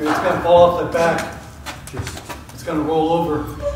It's going to fall off the back. It's going to roll over.